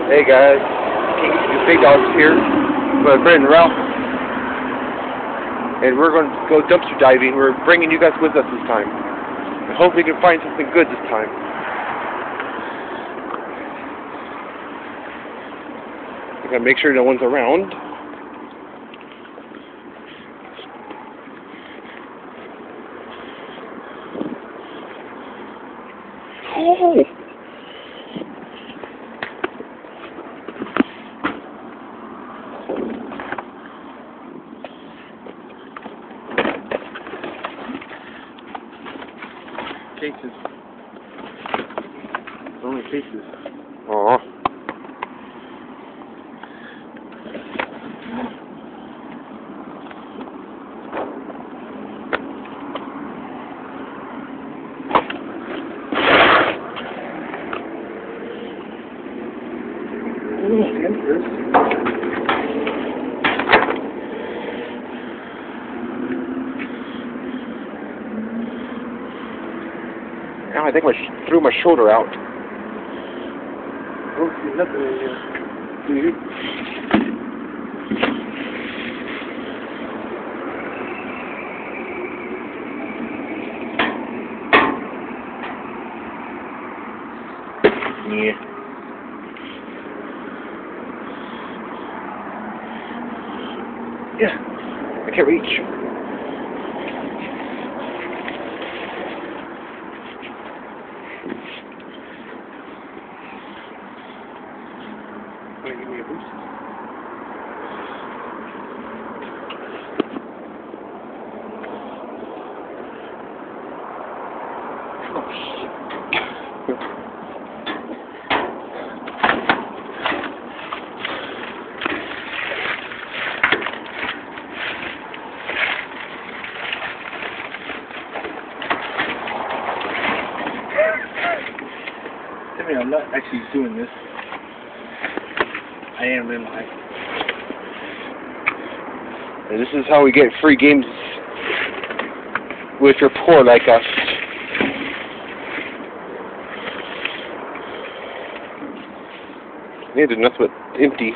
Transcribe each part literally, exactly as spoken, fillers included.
Hey guys, the Big Dogs here with Brent and Ralph, and we're going to go dumpster diving. We're bringing you guys with us this time. I hope we can find something good this time. We gotta make sure no one's around. Oh! Cases. Only cases. Aw. I think I sh threw my shoulder out. I don't see nothing in here. Do you? Yeah. Yeah. I can't reach. Give me a boost. Oh shit. I mean, I'm not actually doing this. I am in my. And this is how we get free games with your poor like us. Yeah, there's nothing but empty.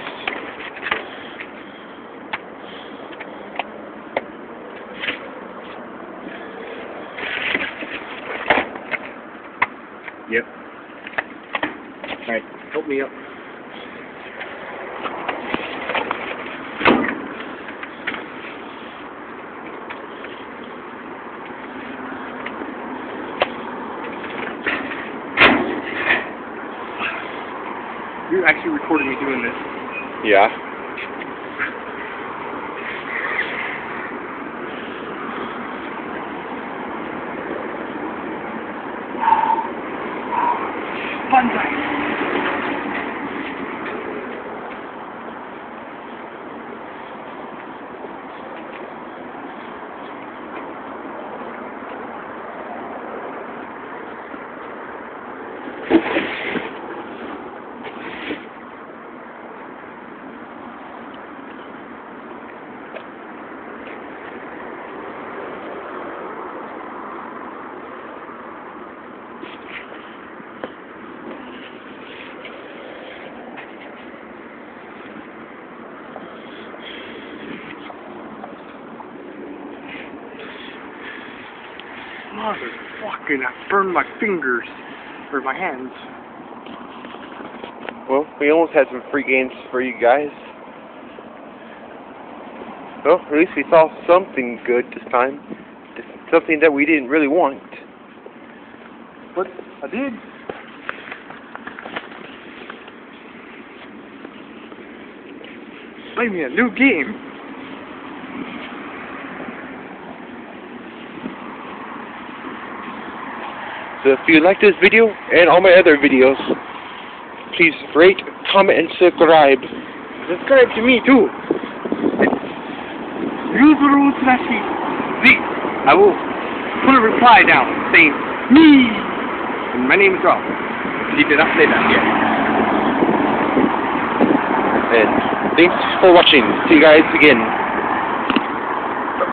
Yep. Alright, help me up. You're actually recording me doing this. Yeah. Fun time. Motherfucking, I burned my fingers, or my hands. Well, we almost had some free games for you guys. Well, at least we saw something good this time. Something that we didn't really want. But I did. Play me a new game. So if you like this video and all my other videos, please rate, comment, and subscribe. Subscribe to me too. Use the rules slash Z. I will put a reply down saying me. And my name is Ralph. He did not say that yet. And thanks for watching. See you guys again.